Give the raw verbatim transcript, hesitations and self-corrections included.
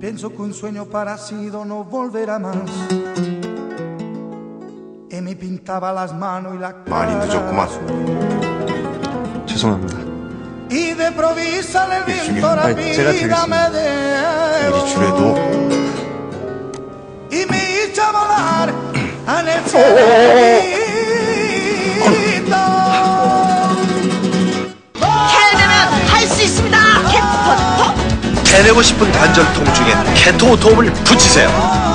Pienso que un sueño parecido no volverá más. Y me pintaba las manos y la cara. 많이 늦었구만. 죄송합니다. Y de provisa el viento 아니, 제가 rápida me 되겠습니다. 미리 주래도. y me hizo volar en el cielo. 캐내면 할 수 있습니다. 캣퍼 해내고 싶은 관절통 중엔 캐토 도움을 붙이세요.